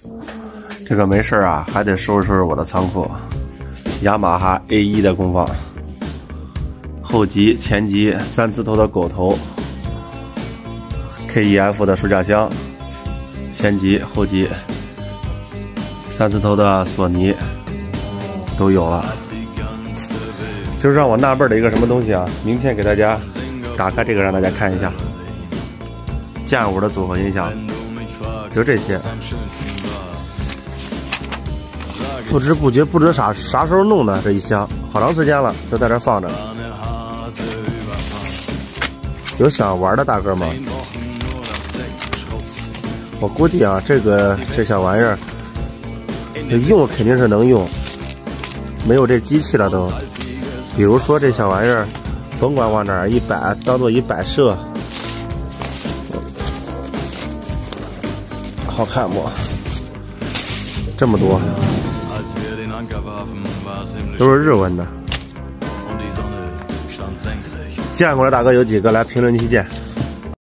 这个没事啊，还得收拾收拾我的仓库。雅马哈 A1 的功放，后级、前级3字头的狗头 ，KEF 的书架箱，前级、后级3字头的索尼都有了。就让我纳闷的一个什么东西啊？明天给大家打开这个，让大家看一下。剑舞的组合音响，就这些。不知不觉不知啥时候弄的这一箱，好长时间了，就在这放着。有想玩的大哥吗？我估计啊，这小玩意儿用肯定是能用，没有这机器了都。比如说这小玩意儿，甭管往哪儿一摆，当做一摆设，好看不？这么多。都是日文的，见过的大哥有几个？来评论区见。